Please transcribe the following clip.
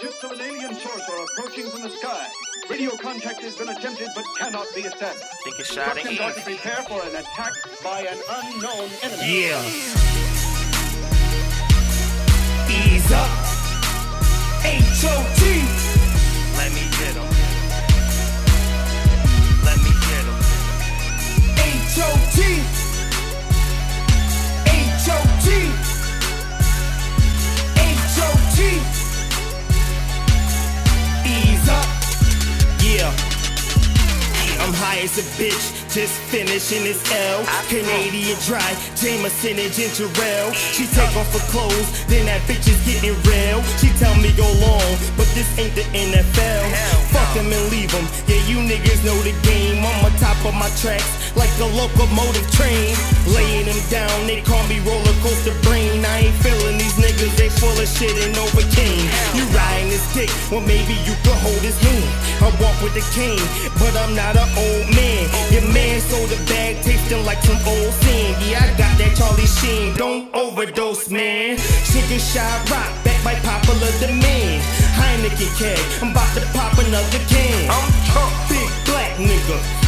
Ships of an alien source are approaching from the sky. Radio contact has been attempted but cannot be established. Think it's shot at Instructions are to prepare for an attack by an unknown enemy. Yeah. Ease up. H.O.T. Let me get him. Let me get him. H.O.T. H.O.T. H.O.T. Ease up. Yeah. I'm high as a bitch, just finishing this L. Canadian dry, Jameson and ginger ale. She take off her clothes, then that bitch is getting real. She tell me go long, but this ain't the NFL. Fuck them and leave them, yeah you niggas know the game. I'm on top of my tracks, like a locomotive train. Laying them down, they call me roller coaster brain. I ain't feeling these niggas, they full of shit and overcame. You riding this dick, well maybe you could hold his hand. I walk with a cane, but I'm not an old man. Your man sold a bag, tasting like some old sand. Yeah, I got that Charlie Sheen, don't overdose, man. Sugar shot rock, backed by popular demand. Heineken keg, I'm about to pop another can. I'm Trump, big black nigga.